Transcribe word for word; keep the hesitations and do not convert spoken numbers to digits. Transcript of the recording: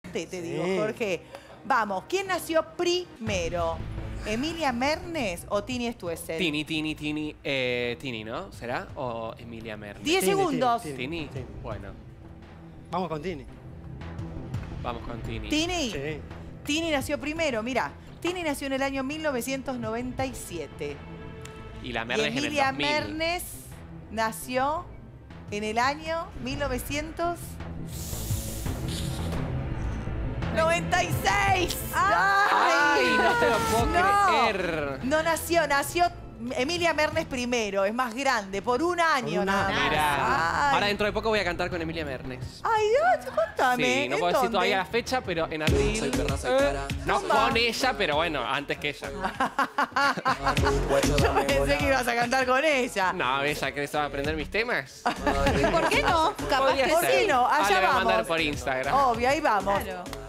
te Sí. digo, Jorge. Vamos, ¿quién nació primero? ¿Emilia Mernes o Tini Stuessel? Tini, Tini, Tini. Eh, Tini, ¿no? ¿Será? ¿O Emilia Mernes? Diez Tini, segundos. Tini, ¿Tini? Tini. Bueno, Vamos con Tini. vamos con Tini. ¿Tini? Sí. Tini nació primero, mira. Tini nació en el año mil novecientos noventa y siete. Y la Y Mernes en el Emilia dos mil. Mernes nació en el año mil novecientos noventa y seis. ¡Ay, no te lo puedo No. creer! No nació, nació Emilia Mernes primero, es más grande, por un año un nada año. más. Mirá, Ay. ahora dentro de poco voy a cantar con Emilia Mernes. Ay, Dios, contame. Sí, no ¿en puedo decir dónde? todavía la fecha, pero en abril. Soy perra, soy Eh, cara. no ¿Cómo? con ella, pero bueno, antes que ella. Yo pensé que ibas a cantar con ella. No, ella que se va a aprender mis temas. ¿Por qué no? Capaz Podría que ¿Por ser. qué no? Ah, Allá le voy a mandar vamos. por Instagram. Obvio, ahí vamos. Claro.